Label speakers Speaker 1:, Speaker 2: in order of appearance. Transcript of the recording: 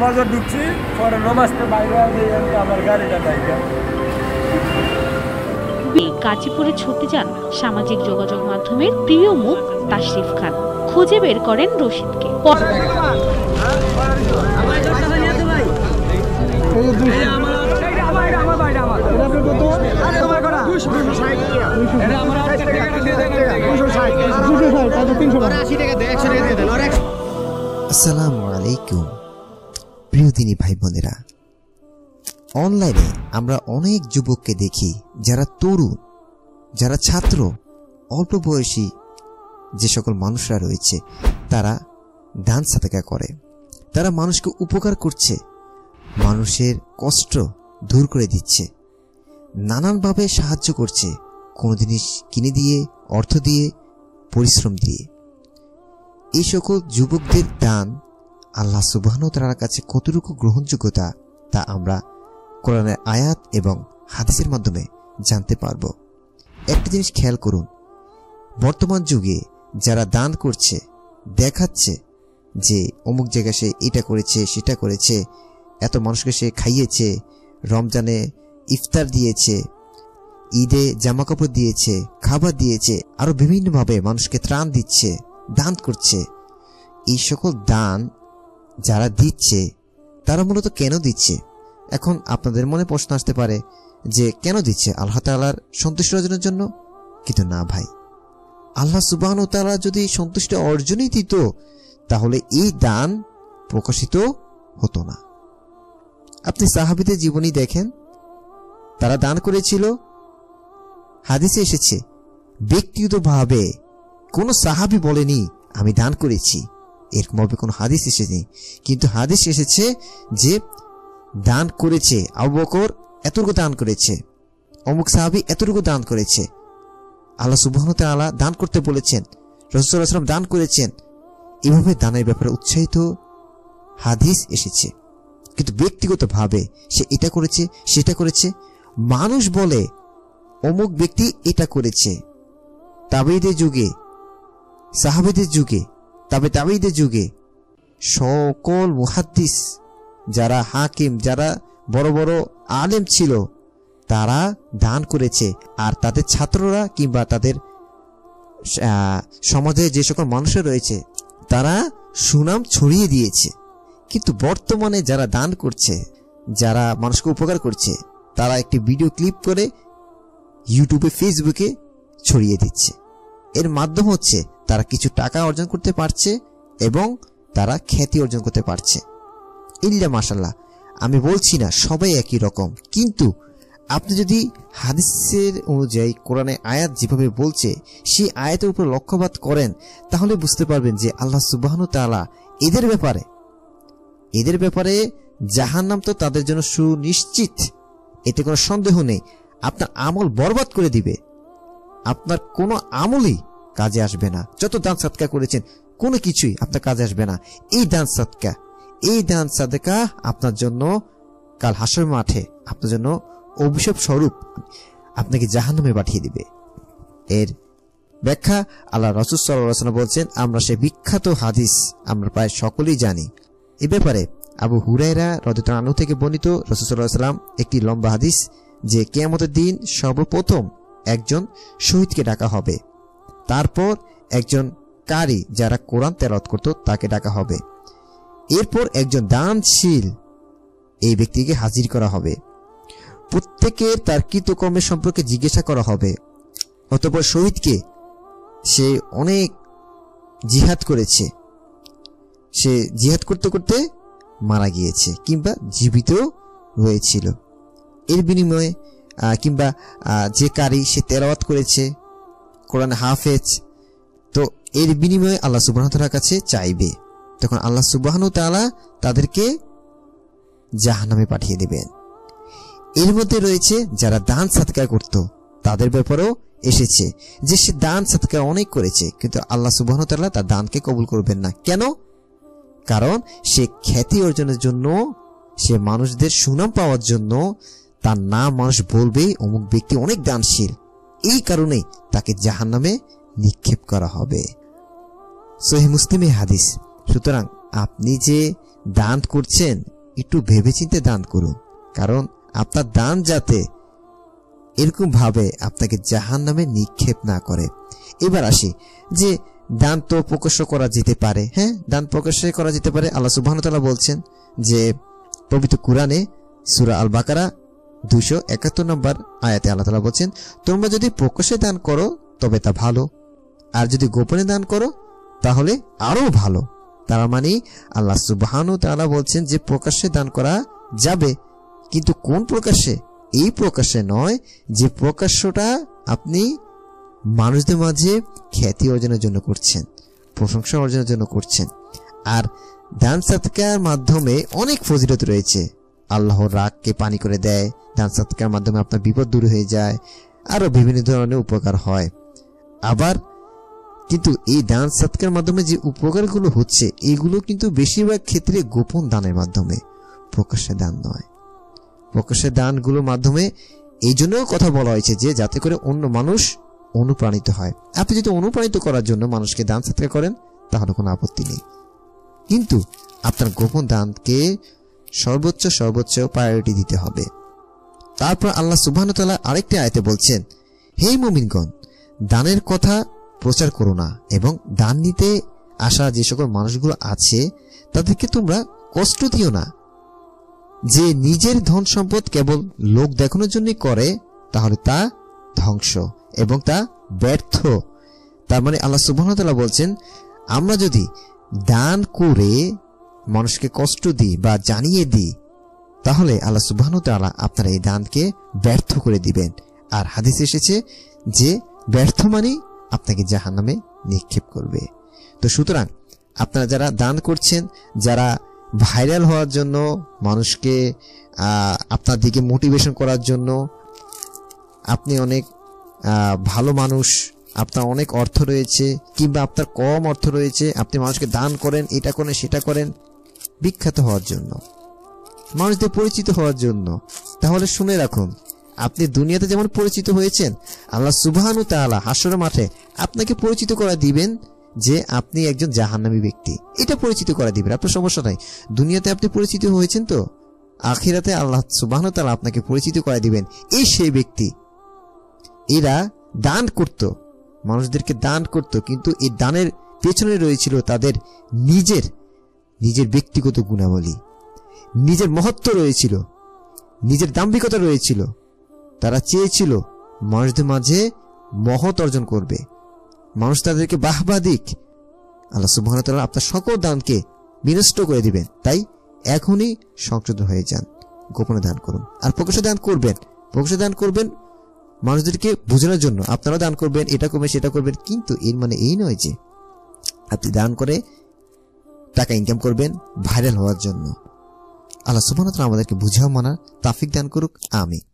Speaker 1: নামাজে ঢুকছি, পরে নামাজটা বাইরে আমার গাড়িটা বাইরে।
Speaker 2: গাজীপুরে ছুটে যান সামাজিক যোগাযোগ মাধ্যমের প্রিয় মুখ তাশরিফ খান। খুঁজে বের করেন রশিদকে।
Speaker 3: আসসালামু আলাইকুম প্রিয় দিনী ভাই বোনেরা, অনলাইনে আমরা অনেক যুবককে দেখি যারা তরুণ, যারা ছাত্র, অল্প বয়সী যে সকল মানুষরা রয়েছে তারা দান সাদাকা করে, তারা মানুষকে উপকার করছে, মানুষের কষ্ট দূর করে দিচ্ছে, নানানভাবে সাহায্য করছে, কোনো জিনিস কিনে দিয়ে, অর্থ দিয়ে, পরিশ্রম দিয়ে। এই সকল যুবকদের দান আল্লাহ সুবহানাহু ওয়া তাআলার কাছে কতটুকু গ্রহণযোগ্যতা তা আমরা কোরআনের আয়াত এবং হাদিসের মাধ্যমে জানতে পারব। একটা জিনিস খেয়াল করুন, বর্তমান যুগে যারা দান করছে, দেখাচ্ছে যে অমুক জায়গায় সে এটা করেছে, সেটা করেছে, এত মানুষকে সে খাইয়েছে, রমজানে ইফতার দিয়েছে, ঈদে জামা কাপড় দিয়েছে, খাবার দিয়েছে, আরো বিভিন্নভাবে মানুষকে ত্রাণ দিচ্ছে, দান করছে। এই সকল দান যারা দিচ্ছে তারা মূলত কেন দিচ্ছে? এখন আপনাদের মনে প্রশ্ন আসতে পারে যে কেন দিচ্ছে? আল্লাহ তাআলার সন্তুষ্টি অর্জনের জন্য? কিন্তু না ভাই, আল্লাহ সুবহানাহু ওয়া তাআলা যদি সন্তুষ্টি অর্জনই দিত তাহলে এই দান প্রকাশিত হতো না। আপনি সাহাবীদের জীবনী দেখেন, তারা দান করেছিল। হাদিসে এসেছে ব্যক্তিগতভাবে কোন সাহাবী বলেনি আমি দান করেছি, এরকম ভাবে কোন হাদিস এসেছে, কিন্তু হাদিস এসেছে যে দান করেছে, আবু বকর এতটুকু দান করেছে, অমুক সাহাবী এতটুকু দান করেছে। আল্লাহ সুবহানাহু ওয়া তাআলা দান করতে বলেছেন, রাসূল সাল্লাল্লাহু আলাইহি ওয়াসাল্লাম দান করেছেন। এভাবে দানের ব্যাপারে উৎসাহিত হাদিস এসেছে। কিন্তু ব্যক্তিগতভাবে সে এটা করেছে, সেটা করেছে, মানুষ বলে অমুক ব্যক্তি এটা করেছে। তাবেঈদের যুগে, সাহাবীদের যুগে, তাবেঈদের যুগে সকল মুহাদ্দিস যারা হাকিম, যারা বড় বড় আলেম ছিল তারা দান করেছে, আর তাদের ছাত্ররা কিংবা তাদের সমাজে যে সকল মানুষরা রয়েছে তারা সুনাম ছড়িয়ে দিয়েছে। কিন্তু বর্তমানে যারা দান করছে, যারা মানুষকে উপকার করছে, তারা একটি ভিডিও ক্লিপ করে ইউটিউবে, ফেসবুকে ছড়িয়ে দিচ্ছে। এর মাধ্যম হচ্ছে তারা কিছু টাকা অর্জন করতে পারছে এবং তারা খ্যাতি অর্জন করতে পারছে। ইল্লা মাশাআল্লাহ, আমি বলছি না সবাই একই রকম, কিন্তু আপনি যদি হাদিসের অনুযায়ী কোরআনে আয়াত যেভাবে বলছে সেই আয়াতের উপর লক্ষ্যপাত করেন তাহলে বুঝতে পারবেন যে আল্লাহ সুবহানাহু ওয়া তাআলা এদের ব্যাপারে জাহান্নাম তো তাদের জন্য সুনিশ্চিত, এতে কোনো সন্দেহ নেই। আপনার আমল বরবাদ করে দিবে, আপনার কোনো আমলই কাজে আসবে না। যত দান সাদকা করেছেন কোনো কিছুই আপনার কাজে আসবে না। এই দান সাদকা আপনার জন্য কাল হাসর মাঠে আপনার জন্য অভিশাপ স্বরূপ আপনাকে জাহান্নামে পাঠিয়ে দিবে। এর ব্যাখ্যা আল্লাহ রাসূল সাল্লাল্লাহু আলাইহি ওয়াসাল্লাম বলছেন, আমরা সে বিখ্যাত হাদিস আমরা প্রায় সকলেই জানি। এ ব্যাপারে আবু হুরায়রা রাদিয়াল্লাহু আনহু থেকে বর্ণিত রাসূল সাল্লাল্লাহু আলাইহি ওয়াসাল্লাম একটি লম্বা হাদিস যে কিয়ামতের দিন সর্বপ্রথম একজন শহীদকে ডাকা হবে, তারপর একজন কারি যারা কোরআন তেলাওয়াত করত তাকে ডাকা হবে, এরপর একজন দানশীল এই ব্যক্তিকে হাজির করা হবে, প্রত্যেকের তার কৃতকর্মের সম্পর্কে জিজ্ঞাসা করা হবে। অতঃপর শহীদকে, সে অনেক জিহাদ করেছে, সে জিহাদ করতে করতে মারা গিয়েছে কিংবা জীবিত হয়েছিল, এর বিনিময়ে কিংবা যে কারি সে তেলাওয়াত করেছে, কোরআন হাফেজ, তো এর বিনিময়ে আল্লাহ সুবহানাহু ওয়া তাআলার কাছে চাইবে। তখন আল্লাহ সুবহানাহু ওয়া তাআলা তাদেরকে জাহান্নামে পাঠিয়ে দেবেন। এর মধ্যে রয়েছে যারা দান সাদকা করত, তাদের ব্যাপারেও এসেছে যে সে দান সাদকা অনেক করেছে কিন্তু আল্লাহ সুবহানাহু ওয়া তাআলা তার দানকে কবুল করবেন না। কেন? কারণ সে খ্যাতি অর্জনের জন্য, সে মানুষদের সুনাম পাওয়ার জন্য তার নাম মানুষ বলবে অমুক ব্যক্তি অনেক দানশীল, এই কারণেই তাকে জাহান্নামে নিক্ষেপ করা হবে। সহিহ মুসলিমে হাদিস। সুতরাং আপনি যে দান করছেন একটু ভেবেচিন্তে দান করুন, কারণ আপনার দান যাতে এরকম ভাবে আপনাকে জাহান্নামে নিক্ষেপ না করে। এবার আসি যে দান তো প্রকাশ্য করা যেতে পারে। হ্যাঁ, দান প্রকাশ্যে করা যেতে পারে। আল্লাহ সুবহানাহু ওয়া তাআলা বলছেন যে পবিত্র কুরআনে সূরা আল বাকারা 271 নম্বর আয়াতে আল্লাহ তাআলা বলছেন, তোমরা যদি প্রকাশ্যে দান করো তবে তা ভালো, আর যদি গোপনে দান করো তাহলে আরো ভালো। তার মানে আল্লাহ সুবহানাহু ওয়া তাআলা বলছেন যে প্রকাশ্যে দান করা যাবে, কিন্তু কোন প্রকাশ্যে? এই প্রকাশ্যে নয় যে প্রকাশ্যটা আপনি মানুষদের মাঝে খ্যাতি অর্জনের জন্য করছেন, প্রশংসা অর্জনের জন্য করছেন। আর দান সাদকার মাধ্যমে অনেক ফজিলত রয়েছে। আল্লাহর রাগকে পানি করে দেয়, দান সাদকার মাধ্যমে আপনার বিপদ দূর হয়ে যায়, আরো বিভিন্ন ধরনের উপকার হয়। আবার কিন্তু এই দান সাদকার মাধ্যমে যে উপকারগুলো হচ্ছে এগুলো কিন্তু বেশিরভাগ ক্ষেত্রে গোপন দানের মাধ্যমে, প্রকাশ্যে দান নয়। প্রকাশ্যের দানগুলোর মাধ্যমে এই জন্যও কথা বলা হয়েছে যে যাতে করে অন্য মানুষ অনুপ্রাণিত হয়। আপনি যদি অনুপ্রাণিত করার জন্য মানুষকে দান সাদকা করেন তাহলে কোনো আপত্তি নেই, কিন্তু আপনার গোপন দানকে সর্বোচ্চ প্রায়োরিটি দিতে হবে। তারপর আল্লাহ সুবহানাহু ওয়া তাআলা আরেকটি আয়াতে বলছেন, হে মুমিনগণ, দানের কথা প্রচার করো না এবং দান নিতে আসা যে সকল মানুষগুলো আছে তাদেরকে তোমরা কষ্ট দিও না। যে নিজের ধন সম্পদ কেবল লোক দেখানোর জন্য করে তাহলে তা ধ্বংস এবং তা ব্যর্থ। তার মানে আল্লাহ সুবহানাহু ওয়া তাআলা বলছেন, আমরা যদি দান করে মানুষকে কষ্ট দিই বা জানিয়ে দিই তাহলে আল্লাহ সুবহানাহু ওয়া তাআলা আপনার এই দানকে ব্যর্থ করে দিবেন। আর হাদিসে এসেছে যে ব্যর্থ মানে আপনাকে জাহান্নামে নিক্ষেপ করবে। তো সুতরাং আপনারা যারা দান করছেন, যারা ভাইরাল হওয়ার জন্য, মানুষকে আপনার দিকে মোটিভেশন করার জন্য, আপনি অনেক ভালো মানুষ, আপনার অনেক অর্থ রয়েছে কিংবা আপনার কম অর্থ রয়েছে, আপনি মানুষকে দান করেন, এটা করেন সেটা করেন বিখ্যাত হওয়ার জন্য, মানুষদের পরিচিত হওয়ার জন্য, তাহলে শুনে রাখুন, আপনি দুনিয়াতে যেমন পরিচিত হয়েছেন, আল্লাহ সুবহানাহু ওয়া তাআলা হাসরের মাঠে আপনাকে পরিচিত করে দিবেন যে আপনি একজন জাহান্নামী ব্যক্তি। এটা পরিচিত করে দিবেন, আপনার সমস্যা নাই। দুনিয়াতে আপনি পরিচিত হয়েছেন, তো আখিরাতে আল্লাহ সুবহানাহু ওয়া তাআলা আপনাকে পরিচিত করে দিবেন এই সেই ব্যক্তি। এরা দান করত, মানুষদেরকে দান করত, কিন্তু এই দানের পেছনে রয়েছিল তাদের নিজের ব্যক্তিগত গুণাবলী, নিজের মহত্ব রয়েছিল, নিজের দাম্ভিকতা রয়েছিল। তারা চেয়েছিল মানুষদের মাঝে মহৎ অর্জন করবে, মানুষ তাদেরকে বাহবা দিক। আল্লাহ সুবহানাহু ওয়া তাআলা আপনার সকল দানকে বিনষ্ট করে দিবেন। তাই এখনই সংশোধন হয়ে যান, গোপনে দান করুন। আর প্রকাশ্যে দান করবেন, প্রকাশ্যে দান করবেন মানুষদেরকে বোঝানোর জন্য, আপনারা দান করবেন, এটা করবেন সেটা করবেন, কিন্তু এর মানে এই নয় যে আপনি দান করে টাকা ইনকাম করবেন ভাইরাল হওয়ার জন্য। আল্লাহ সুবহানাহু ওয়া তাআলা আমাদেরকে বুঝাও মানার তৌফিক দান করুক, আমিন।